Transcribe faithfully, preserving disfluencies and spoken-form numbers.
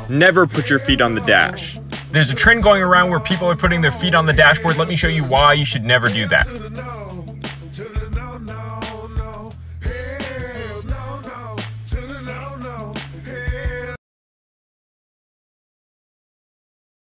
Never put your feet on the dash. There's a trend going around where people are putting their feet on the dashboard. Let me show you why you should never do that.